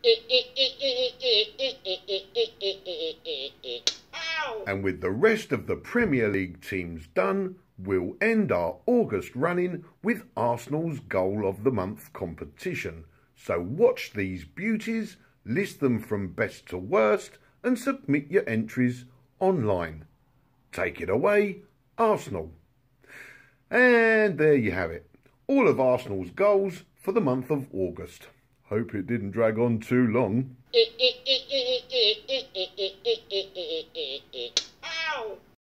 And with the rest of the Premier League teams done, we'll end our August running with Arsenal's Goal of the Month competition. So watch these beauties, list them from best to worst, and submit your entries online. Take it away, Arsenal. And there you have it. All of Arsenal's goals for the month of August. Hope it didn't drag on too long. Ow!